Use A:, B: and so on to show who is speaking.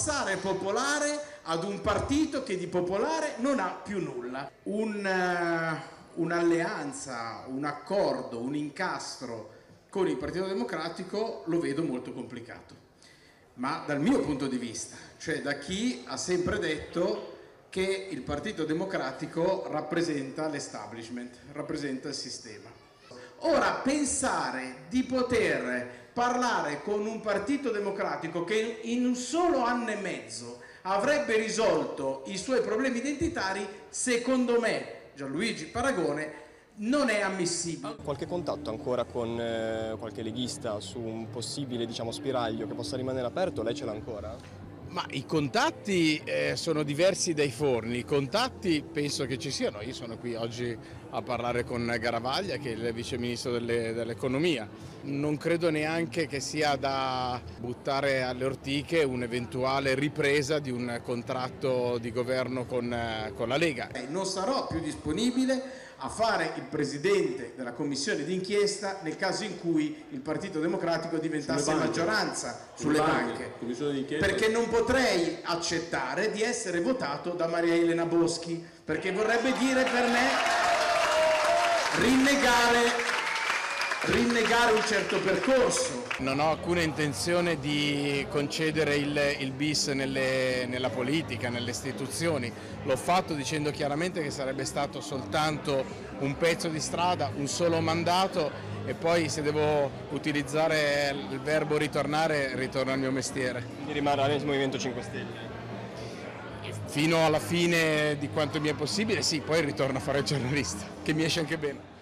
A: passare popolare ad un partito che di popolare non ha più nulla. Un'alleanza, un accordo, un incastro con il Partito Democratico lo vedo molto complicato, ma dal mio punto di vista, cioè da chi ha sempre detto che il Partito Democratico rappresenta l'establishment, rappresenta il sistema. Ora, pensare di poter parlare con un Partito Democratico che in un solo anno e mezzo avrebbe risolto i suoi problemi identitari, secondo me, Gianluigi Paragone, non è ammissibile.
B: Qualche contatto ancora con qualche leghista su un possibile, diciamo, spiraglio che possa rimanere aperto? Lei ce l'ha ancora?
C: Ma i contatti sono diversi dai forni, i contatti penso che ci siano. Io sono qui oggi a parlare con Garavaglia, che è il vice ministro dell'economia. Non credo neanche che sia da buttare alle ortiche un'eventuale ripresa di un contratto di governo con la Lega.
A: Non sarò più disponibile a fare il presidente della commissione d'inchiesta nel caso in cui il Partito Democratico diventasse maggioranza sulle banche, perché non potrei accettare di essere votato da Maria Elena Boschi, perché vorrebbe dire per me rinnegare un certo percorso.
C: Non ho alcuna intenzione di concedere il bis nella politica, nelle istituzioni. L'ho fatto dicendo chiaramente che sarebbe stato soltanto un pezzo di strada, un solo mandato, e poi se devo utilizzare il verbo ritornare, ritorno al mio mestiere.
B: Quindi rimarrà nel Movimento 5 Stelle?
C: Fino alla fine di quanto mi è possibile, sì, poi ritorno a fare il giornalista, che mi esce anche bene.